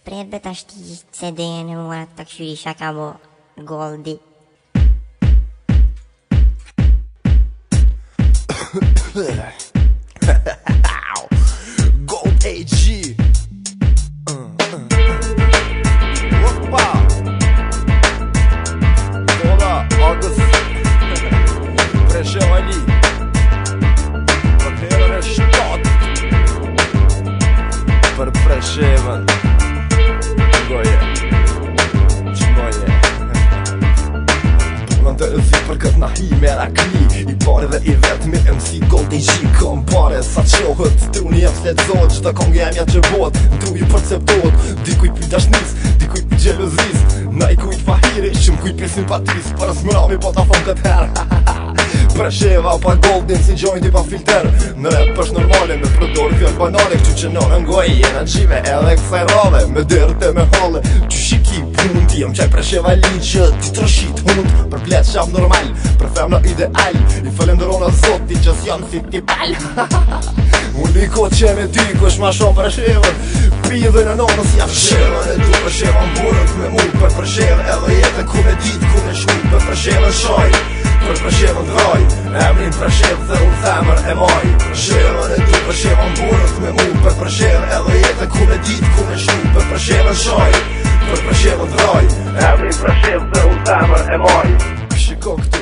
Pret bet ashti CD-n e mua të këshyri shaka bo Goldi. Gold AG. Hoppa. Kolla, August. Pressure Ali. Rapperare stat. Për Preshevën. Goje. Qmoje. Në të rëzi për këtë nahi merakli I pare dhe I vetëmi MC Gold AG Këm pare sa qohët Truni jem sletëzot Qëta kongë jemja që bot Truji përceptot Dikuj për dashnis Dikuj për gjelozis Na I kujt fahiri Që m'kujt për simpatis Për smërami po ta thon këtë her Presheva pa Goldin si joint I pa filter Në rap është normale Me përdor fjall banale Këtu që në rëngoj Jena gjive edhe kësaj rave Me dërte me hale Që shiki pun Ti jam qaj Presheva li që ti të rëshit hund Për blet shab normal Për femna ideal I falenderona zoti që s'jan si ti bal Unë I kot që me ty Kush ma shumë Preshevën Pidhe në nonës ja Preshevën E du Preshevën burët me mu Për Preshevën edhe jetë ku me dit Ku me shku për Preshevën shoj Për Preshevën droj Emrin Preshevë dhe unë themër e moj Preshevën e du Preshevën burët me mu Për Preshevën edhe jetë ku me dit Ku me shku për Preshevën shoj Për Preshevën droj Emrin Preshevë dhe unë themër e moj Shiko këtë